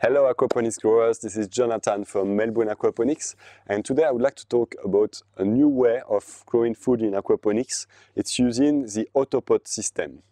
Hello aquaponics growers, this is Jonathan from Melbourne Aquaponics, and today I would like to talk about a new way of growing food in aquaponics. It's using the Autopot system.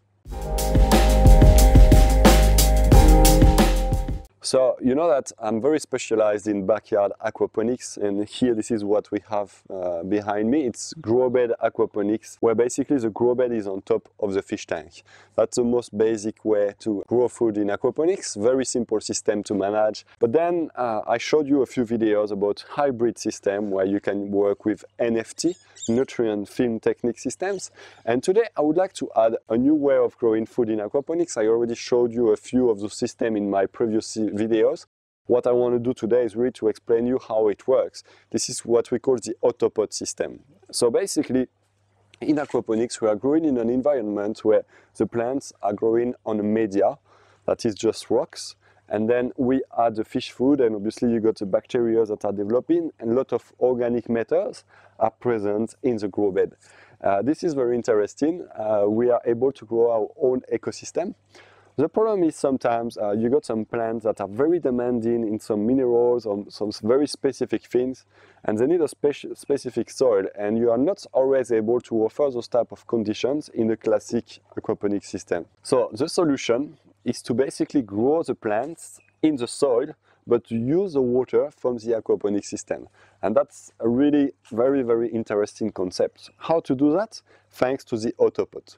So you know that I'm very specialized in backyard aquaponics, and here this is what we have behind me. It's grow bed aquaponics, where basically the grow bed is on top of the fish tank. That's the most basic way to grow food in aquaponics. Very simple system to manage. But then I showed you a few videos about hybrid system where you can work with NFT, nutrient film technique systems. And today I would like to add a new way of growing food in aquaponics. I already showed you a few of those systems in my previous videos. What I want to do today is really to explain you how it works. This is what we call the Autopot system. So basically, in aquaponics, we are growing in an environment where the plants are growing on a media that is just rocks, and then we add the fish food, and obviously you got the bacteria that are developing, and a lot of organic matters are present in the grow bed. This is very interesting. We are able to grow our own ecosystem. The problem is sometimes you got some plants that are very demanding in some minerals or some very specific things, and they need a specific soil, and you are not always able to offer those type of conditions in a classic aquaponics system. So the solution is to basically grow the plants in the soil, but to use the water from the aquaponics system. And that's a really very interesting concept. How to do that? Thanks to the Autopot.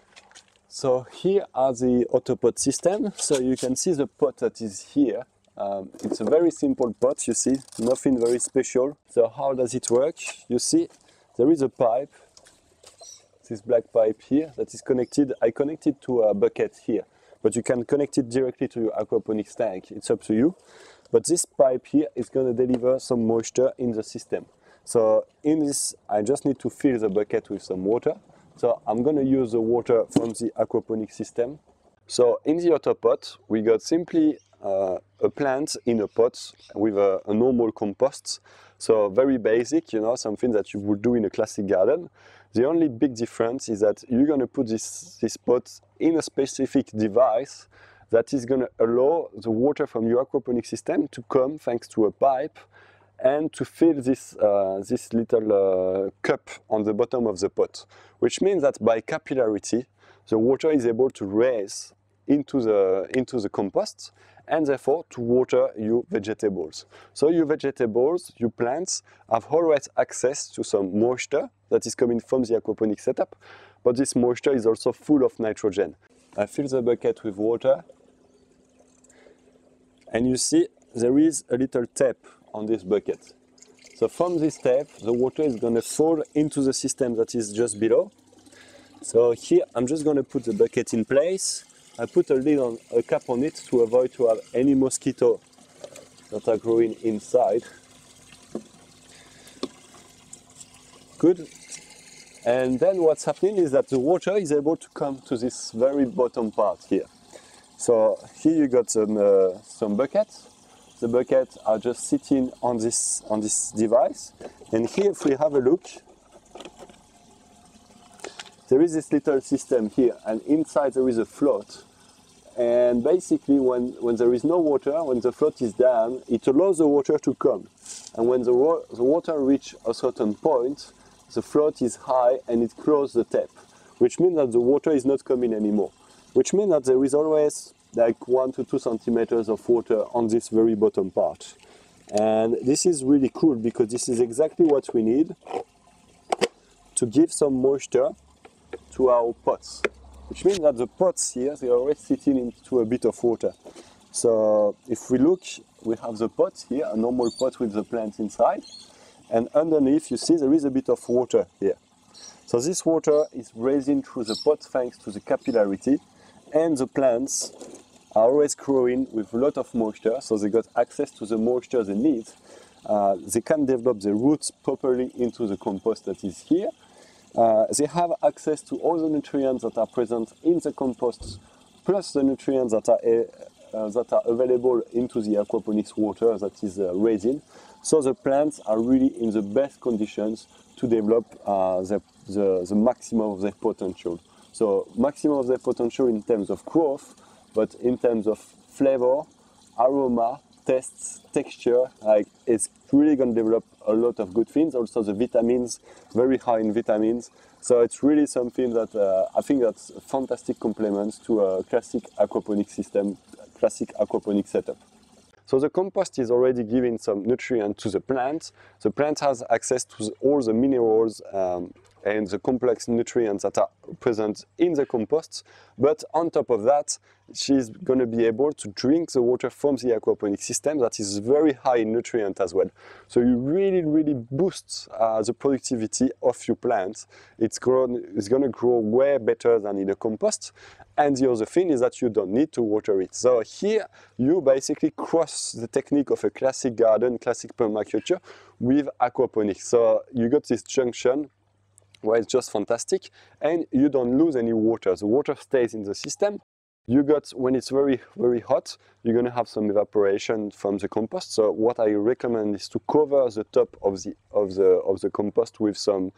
So here are the Autopot system. So you can see the pot that is here. It's a very simple pot, you see, nothing very special. So how does it work? You see, there is a pipe, this black pipe here, that is connected. I connected to a bucket here, but you can connect it directly to your aquaponics tank. It's up to you. But this pipe here is going to deliver some moisture in the system. So in this, I just need to fill the bucket with some water. So I'm going to use the water from the aquaponics system. So in the Autopot, we got simply a plant in a pot with a normal compost. So very basic, you know, something that you would do in a classic garden. The only big difference is that you're going to put this pot in a specific device that is going to allow the water from your aquaponics system to come thanks to a pipe and to fill this little cup on the bottom of the pot, which means that by capillarity, the water is able to raise into the compost and therefore to water your vegetables. So your vegetables, your plants, have always access to some moisture that is coming from the aquaponics setup, but this moisture is also full of nitrogen. I fill the bucket with water, and you see there is a little tap on this bucket. So from this tap, the water is going to fall into the system that is just below. So here I'm just going to put the bucket in place. I put a lid on, a cap on it to avoid to have any mosquito that are growing inside. Good. And then what's happening is that the water is able to come to this very bottom part here. So here you got some buckets. The buckets are just sitting on this device, and here if we have a look, there is this little system here, and inside there is a float. And basically when there is no water, when the float is down, it allows the water to come. And when the water reaches a certain point, the float is high and it closes the tap, which means that the water is not coming anymore. Which means that there is always like 1 to 2 centimeters of water on this very bottom part. And this is really cool because this is exactly what we need to give some moisture to our pots. Which means that the pots here, they are already sitting into a bit of water. So if we look, we have the pot here, a normal pot with the plants inside. And underneath, you see there is a bit of water here. So this water is raising through the pot thanks to the capillarity, and the plants are always growing with a lot of moisture, so they got access to the moisture they need. They can develop the roots properly into the compost that is here. They have access to all the nutrients that are present in the compost, plus the nutrients that are available into the aquaponics water that is raising. So the plants are really in the best conditions to develop the maximum of their potential. So maximum of their potential in terms of growth, but in terms of flavor, aroma, taste, texture. Like it's really going to develop a lot of good things. Also the vitamins, very high in vitamins. So it's really something that I think that's a fantastic complement to a classic aquaponic system, classic aquaponic setup. So the compost is already giving some nutrient to the plant. The plant has access to all the minerals and the complex nutrients that are present in the compost. But on top of that, she's going to be able to drink the water from the aquaponic system that is very high in nutrient as well. So you really boost the productivity of your plants. It's going to grow way better than in a compost. And the other thing is that you don't need to water it. So here you basically cross the technique of a classic garden, classic permaculture with aquaponics. So you got this junction where it's just fantastic and you don't lose any water. The water stays in the system. You got, when it's very hot, you're going to have some evaporation from the compost. So what I recommend is to cover the top of the compost with some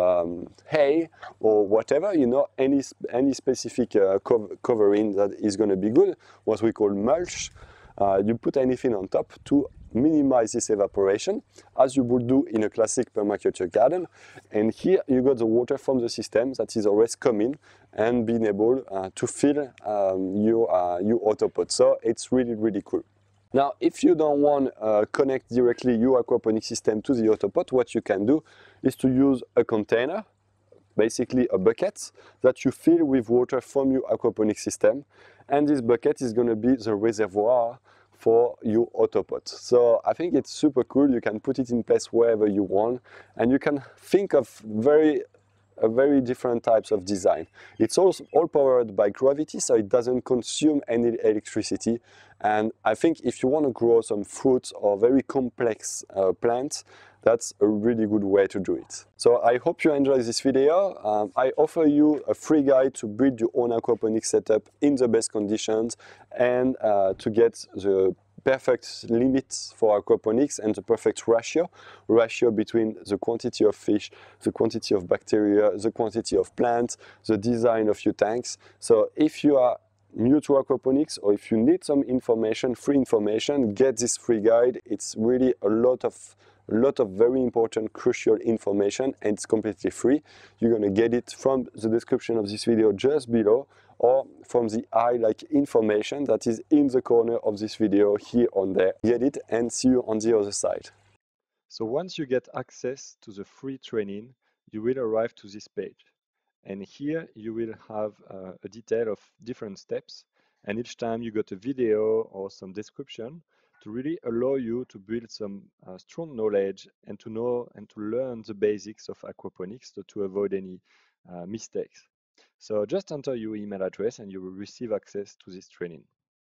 hay or whatever, you know, any specific covering that is going to be good, what we call mulch. You put anything on top to minimize this evaporation, as you would do in a classic permaculture garden. And here you got the water from the system that is always coming and being able to fill your Autopot. So it's really cool. Now, if you don't want to connect directly your aquaponic system to the Autopot, what you can do is to use a container, basically a bucket that you fill with water from your aquaponic system, and this bucket is going to be the reservoir for your Autopot. So I think it's super cool. You can put it in place wherever you want, and you can think of very different types of design. It's all powered by gravity, so it doesn't consume any electricity. And I think if you want to grow some fruits or very complex plants, that's a really good way to do it. So I hope you enjoyed this video. I offer you a free guide to build your own aquaponics setup in the best conditions and to get the perfect limits for aquaponics and the perfect ratio between the quantity of fish, the quantity of bacteria, the quantity of plants, the design of your tanks. So if you are new to aquaponics or if you need some information, free information, get this free guide. It's really a lot of very important, crucial information, and it's completely free. You're going to get it from the description of this video just below, or from the highlight information that is in the corner of this video here on there. Get it and see you on the other side. So once you get access to the free training, you will arrive to this page. And here you will have a detail of different steps. And each time you got a video or some description to really allow you to build some strong knowledge and to know and to learn the basics of aquaponics to avoid any mistakes. So just enter your email address and you will receive access to this training.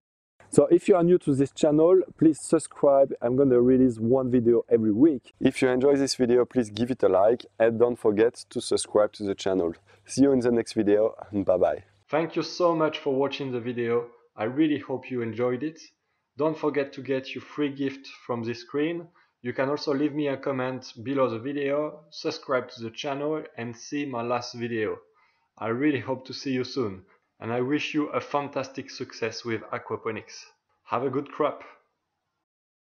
So if you are new to this channel, please subscribe. I'm going to release one video every week. If you enjoy this video, please give it a like and don't forget to subscribe to the channel. See you in the next video. Bye bye. Thank you so much for watching the video. I really hope you enjoyed it. Don't forget to get your free gift from this screen. You can also leave me a comment below the video, subscribe to the channel and see my last video. I really hope to see you soon, and I wish you a fantastic success with aquaponics. Have a good crop!